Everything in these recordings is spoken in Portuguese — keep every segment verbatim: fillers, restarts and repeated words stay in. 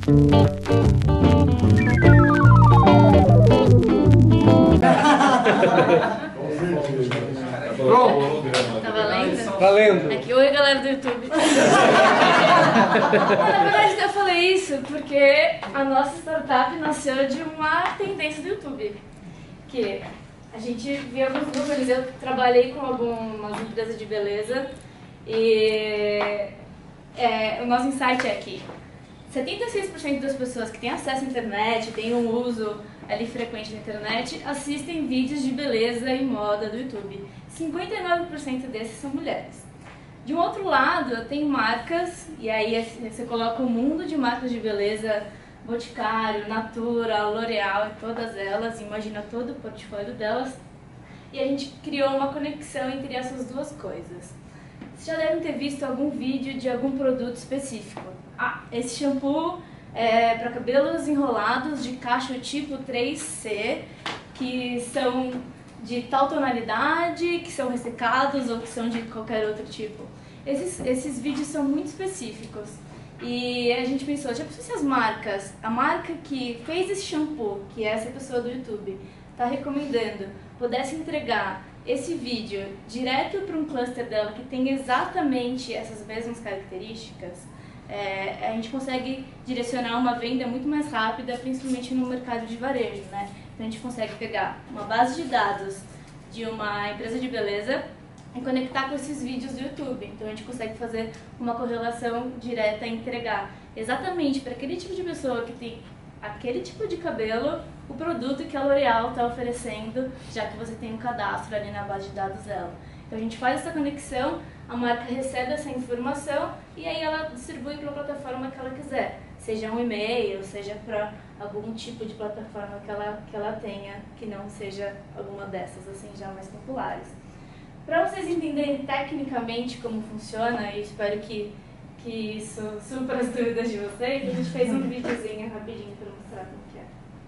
Pronto. Tá valendo? Valendo. Aqui, oi galera do YouTube. Na verdade eu falei isso porque a nossa startup nasceu de uma tendência do YouTube. Que a gente via alguns números, eu trabalhei com algumas empresas de beleza e é, o nosso insight é que setenta e seis por cento das pessoas que têm acesso à internet, têm um uso ali frequente da internet, assistem vídeos de beleza e moda do YouTube. cinquenta e nove por cento desses são mulheres. De um outro lado, tem marcas, e aí você coloca um mundo de marcas de beleza, Boticário, Natura, L'Oréal e todas elas, imagina todo o portfólio delas, e a gente criou uma conexão entre essas duas coisas. Vocês já devem ter visto algum vídeo de algum produto específico. Ah, esse shampoo é para cabelos enrolados de cacho tipo três C, que são de tal tonalidade, que são ressecados ou que são de qualquer outro tipo. Esses, esses vídeos são muito específicos. E a gente pensou, já pensou se as marcas, a marca que fez esse shampoo, que é essa pessoa do YouTube, está recomendando, pudesse entregar esse vídeo direto para um cluster dela que tem exatamente essas mesmas características, é, a gente consegue direcionar uma venda muito mais rápida, principalmente no mercado de varejo, né? Então a gente consegue pegar uma base de dados de uma empresa de beleza e conectar com esses vídeos do YouTube. Então a gente consegue fazer uma correlação direta e entregar exatamente para aquele tipo de pessoa que tem aquele tipo de cabelo, o produto que a L'Oréal está oferecendo, já que você tem um cadastro ali na base de dados dela. Então a gente faz essa conexão, a marca recebe essa informação e aí ela distribui para a plataforma que ela quiser. Seja um e-mail, seja para algum tipo de plataforma que ela, que ela tenha, que não seja alguma dessas, assim, já mais populares. Para vocês entenderem tecnicamente como funciona, e espero que, que isso supra as dúvidas de vocês, a gente fez um videozinho rapidinho para mostrar como que é.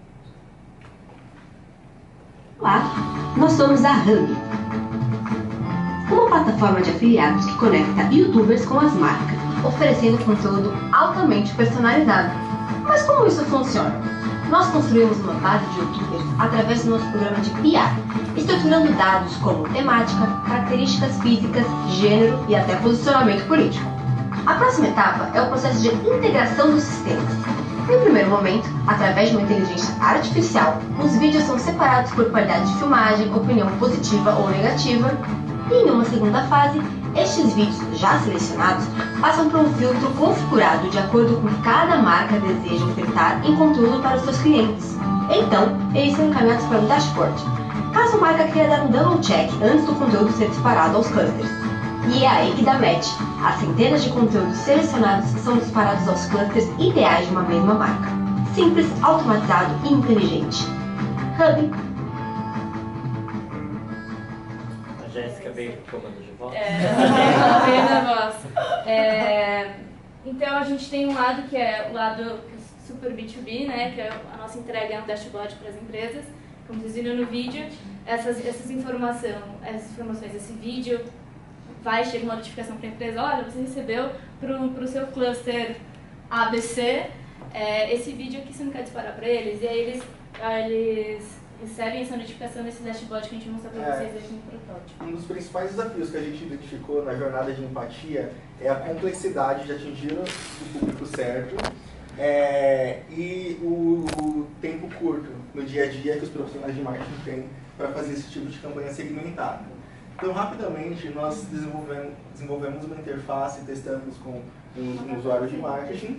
Olá, nós somos a Hub, uma plataforma de afiliados que conecta youtubers com as marcas, oferecendo conteúdo altamente personalizado. Mas como isso funciona? Nós construímos uma base de youtubers através do nosso programa de P R, estruturando dados como temática, características físicas, gênero e até posicionamento político. A próxima etapa é o processo de integração dos sistemas. Em primeiro momento, através de uma inteligência artificial, os vídeos são separados por qualidade de filmagem, opinião positiva ou negativa, e em uma segunda fase, estes vídeos já selecionados passam por um filtro configurado de acordo com o que cada marca deseja ofertar em conteúdo para os seus clientes. Então, eles são encaminhados para um dashboard, caso a marca queira dar um double check antes do conteúdo ser disparado aos clusters. E é aí que dá match. As centenas de conteúdos selecionados são disparados aos clusters ideais de uma mesma marca. Simples, automatizado e inteligente. Hub. A Jéssica veio com o comando de voz. É, ela veio na voz. É, então a gente tem um lado que é o lado super B dois B, né, que é a nossa entrega é um dashboard para as empresas. Como vocês viram no vídeo, essas, essas, informação, essas informações, esse vídeo vai, chega uma notificação para a empresa, olha, você recebeu para o seu cluster A B C, é, esse vídeo aqui você não quer disparar para eles, e aí eles, eles recebem essa notificação nesse dashboard que a gente mostra para é, vocês aqui no protótipo. Um dos principais desafios que a gente identificou na jornada de empatia é a complexidade de atingir o público certo é, e o, o tempo curto no dia a dia que os profissionais de marketing têm para fazer esse tipo de campanha segmentada. Então, rapidamente, nós desenvolvemos, desenvolvemos uma interface, testamos com um, um usuário de marketing.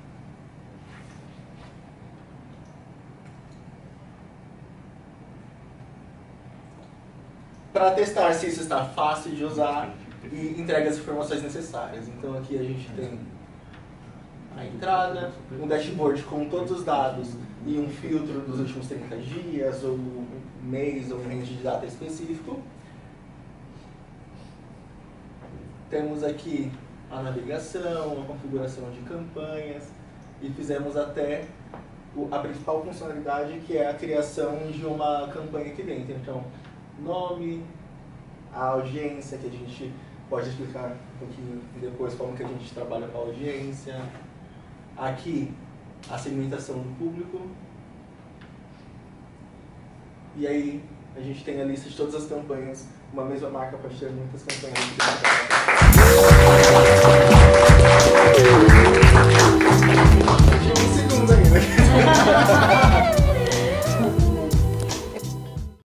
Para testar se isso está fácil de usar e entrega as informações necessárias. Então, aqui a gente tem a entrada, um dashboard com todos os dados e um filtro dos últimos trinta dias, ou um mês, ou um range de data específico. Temos aqui a navegação, a configuração de campanhas e fizemos até a principal funcionalidade, que é a criação de uma campanha aqui dentro. Então, nome, a audiência, que a gente pode explicar um pouquinho depois como que a gente trabalha com a audiência. Aqui, a segmentação do público. E aí a gente tem a lista de todas as campanhas. Uma mesma marca pode ter muitas campanhas.